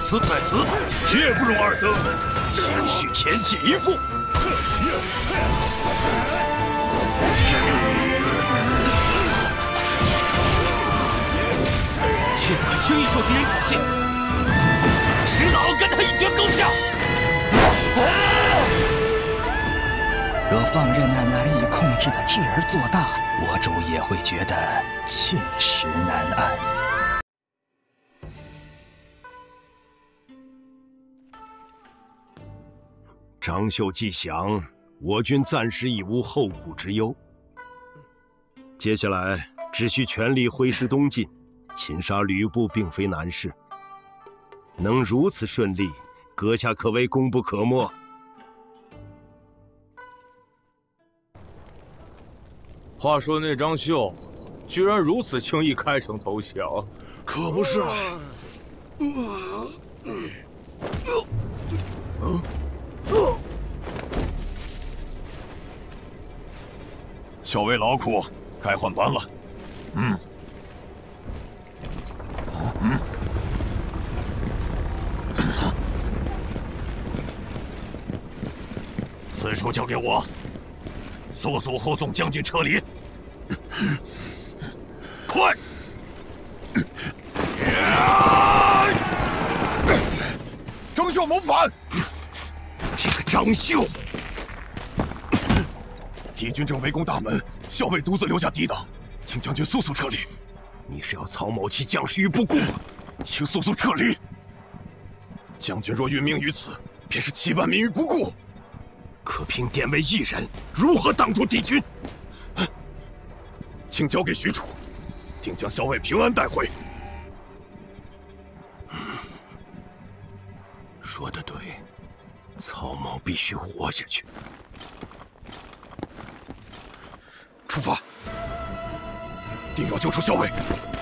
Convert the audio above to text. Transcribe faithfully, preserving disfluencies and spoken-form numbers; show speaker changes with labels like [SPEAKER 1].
[SPEAKER 1] 死在此，绝不容尔等继续前进一步。切不可轻易受敌人挑衅，迟早要跟他一决高下。
[SPEAKER 2] 若放任那难以控制的智儿做大，我主也会觉得寝食难安。
[SPEAKER 1] 张绣既降，我军暂时已无后顾之忧。接下来只需全力挥师东进，擒杀吕布并非难事。能如此顺利，阁下可谓功不可没。
[SPEAKER 3] 话说那张绣，居然如此轻易开城投降，
[SPEAKER 1] 可不是。
[SPEAKER 4] 校尉劳苦，该换班了。嗯。嗯。此处交给我。 速速护送将军撤离！快！张绣谋反！
[SPEAKER 1] 这个张绣，
[SPEAKER 4] 敌军正围攻大门，校尉独自留下抵挡，请将军速速撤离。
[SPEAKER 1] 你是要曹某其将士于不顾？
[SPEAKER 4] 请速速撤离！将军若殒命于此，便是七万民于不顾。
[SPEAKER 1] 可凭典韦一人，如何挡住敌军？
[SPEAKER 4] 请交给许褚，定将校尉平安带回。
[SPEAKER 1] 说得对，曹某必须活下去。
[SPEAKER 4] 出发，定要救出校尉。